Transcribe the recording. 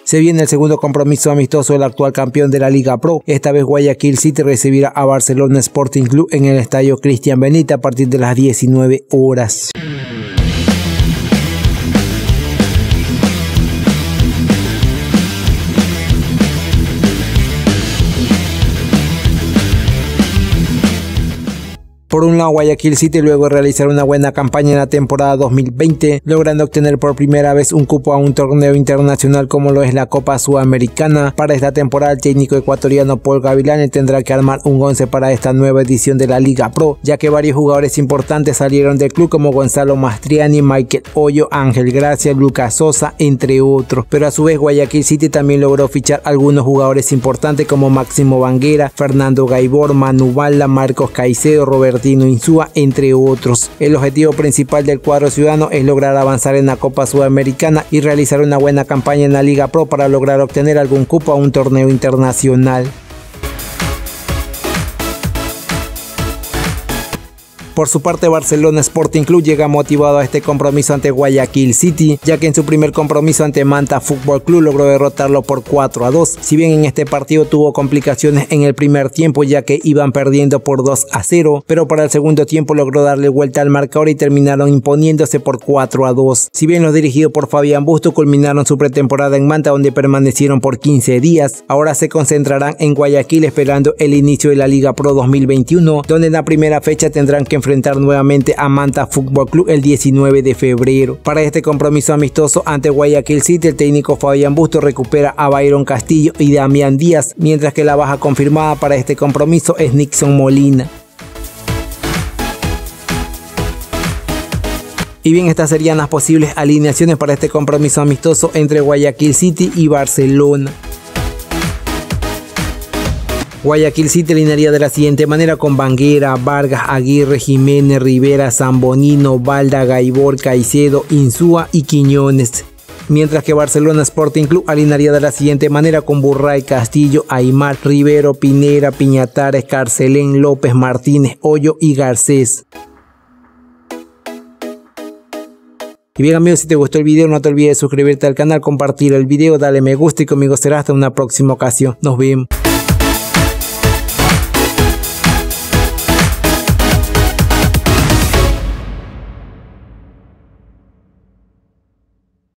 Se viene el segundo compromiso amistoso del actual campeón de la Liga Pro. Esta vez Guayaquil City recibirá a Barcelona Sporting Club en el estadio Cristian Benítez a partir de las 19 horas. Por un lado, Guayaquil City, luego de realizar una buena campaña en la temporada 2020, logrando obtener por primera vez un cupo a un torneo internacional como lo es la Copa Sudamericana. Para esta temporada, el técnico ecuatoriano Paul Gavilán tendrá que armar un 11 para esta nueva edición de la Liga Pro, ya que varios jugadores importantes salieron del club como Gonzalo Mastriani, Michael Hoyo, Ángel Gracia, Lucas Sosa, entre otros. Pero a su vez, Guayaquil City también logró fichar algunos jugadores importantes como Máximo Banguera, Fernando Gaibor, Manu Balda, Marcos Caicedo, Robertino Insúa, entre otros. El objetivo principal del cuadro ciudadano es lograr avanzar en la Copa Sudamericana y realizar una buena campaña en la Liga Pro para lograr obtener algún cupo a un torneo internacional. Por su parte, Barcelona Sporting Club llega motivado a este compromiso ante Guayaquil City, ya que en su primer compromiso ante Manta Fútbol Club logró derrotarlo por 4-2. Si bien en este partido tuvo complicaciones en el primer tiempo, ya que iban perdiendo por 2-0, pero para el segundo tiempo logró darle vuelta al marcador y terminaron imponiéndose por 4-2. Si bien los dirigidos por Fabián Busto culminaron su pretemporada en Manta, donde permanecieron por 15 días, ahora se concentrarán en Guayaquil esperando el inicio de la Liga Pro 2021, donde en la primera fecha tendrán que enfrentar nuevamente a Manta Fútbol Club el 19 de febrero. Para este compromiso amistoso ante Guayaquil City, el técnico Fabián Busto recupera a Byron Castillo y Damián Díaz, mientras que la baja confirmada para este compromiso es Nixon Molina. Y bien, estas serían las posibles alineaciones para este compromiso amistoso entre Guayaquil City y Barcelona. Guayaquil City alinearía de la siguiente manera con Banguera, Vargas, Aguirre, Jiménez, Rivera, Zambonino, Balda, Gaibor, Caicedo, Insúa y Quiñones. Mientras que Barcelona Sporting Club alinearía de la siguiente manera con Burray, Castillo, Aymar, Rivero, Pinera, Piñatares, Carcelén, López, Martínez, Hoyo y Garcés. Y bien amigos, si te gustó el video no te olvides de suscribirte al canal, compartir el video, darle me gusta y conmigo será hasta una próxima ocasión. Nos vemos.